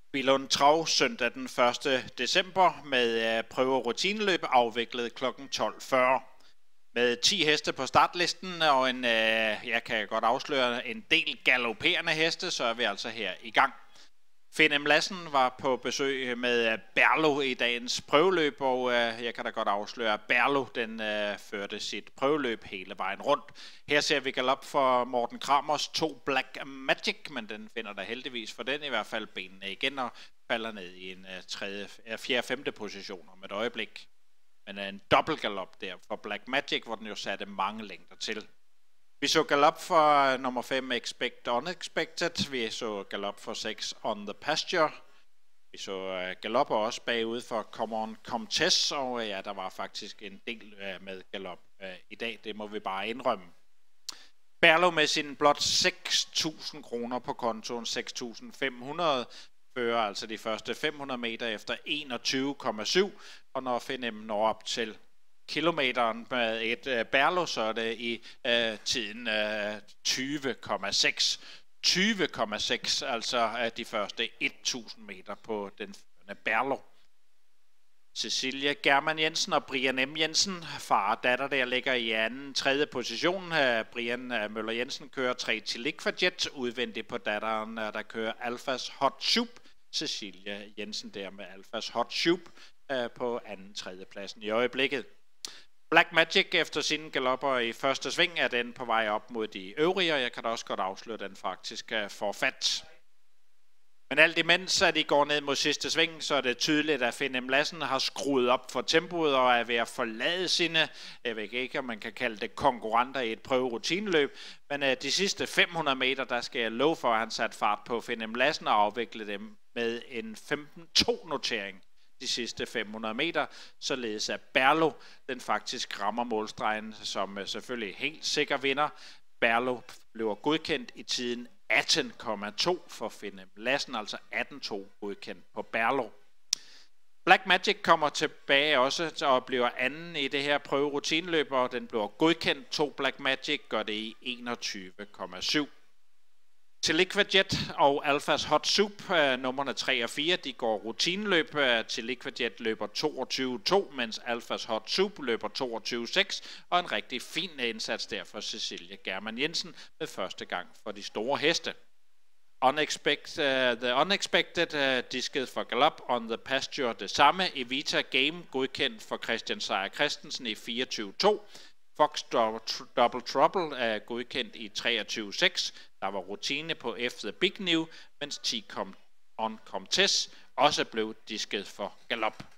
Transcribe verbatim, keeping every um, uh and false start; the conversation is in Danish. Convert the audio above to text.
Billund Trav søndag den første december med prøve- og rutineløb afviklet klokken tolv fyrre. Med ti heste på startlisten og en, jeg kan godt afsløre, en del galopperende heste, så er vi altså her i gang. Finn M. Lassen var på besøg med Berlo i dagens prøveløb, og jeg kan da godt afsløre, at Berlo den uh, førte sit prøveløb hele vejen rundt. Her ser vi galop for Morten Kramers to Black Magic, men den finder der heldigvis for den i hvert fald benene igen og falder ned i en uh, tredje, fjerde, femte position om et øjeblik. Men uh, en dobbeltgalop der for Black Magic, hvor den jo satte mange længder til. Vi så galop for nummer fem Expect Unexpected, vi så galop for seks On the Pasture, vi så galopper også bagud for Come On Comtesse, og ja, der var faktisk en del med galop i dag, det må vi bare indrømme. Berlo med sin blot seks tusind kroner på kontoen, seks tusind fem hundrede, fører altså de første fem hundrede meter efter enogtyve komma syv, og når Finn M når op til kilometeren med et uh, Berlo, så er det i uh, tiden uh, tyve komma seks. tyve komma seks, altså uh, de første tusind meter på den førende Berlo. Cecilia German Jensen og Brian M. Jensen, far og datter, der ligger i anden, tredje position. Uh, Brian uh, Møller Jensen kører tre til Liquajet, udvendigt på datteren, uh, der kører Alfas Hot Soup. Cecilia Jensen der med Alfas Hot Soup uh, på anden, tredje pladsen i øjeblikket. Black Magic efter sine galopper i første sving er den på vej op mod de øvrige, og jeg kan da også godt afsløre, at den faktisk får fat. Men alt imens, at de går ned mod sidste sving, så er det tydeligt, at Finn M. Lassen har skruet op for tempoet og er ved at forlade sine, jeg ved ikke, om man kan kalde det konkurrenter i et prøve-rutineløb, men uh, de sidste fem hundrede meter, der skal jeg love for, at han sat fart på Finn M. Lassen og afvikle dem med en femten to notering. De sidste fem hundrede meter, således at Berlo den faktisk rammer målstregen som selvfølgelig helt sikker vinder. Berlo bliver godkendt i tiden atten komma to for Finn M. Lassen, altså atten komma to godkendt på Berlo. Black Magic kommer tilbage også og bliver anden i det her prøve-rutineløb, og den bliver godkendt. To Black Magic gør det i enogtyve komma syv. Til Liquajet og Alfas Hot Soup, øh, numrene tre og fire, de går rutineløb. Øh, til Liquajet løber toogtyve to, mens Alfas Hot Soup løber toogtyve seks, og en rigtig fin indsats der for Cecilia German Jensen med første gang for de store heste. Unexpected, uh, the Unexpected uh, disket for galop, On the Pasture det samme. Evita Game godkendt for Christian Seier Christensen i fireogtyve to. Fox Double Trouble er godkendt i treogtyve seks. Der var rutine på F The Big New, mens ti On Comtesse også blev disket for galop.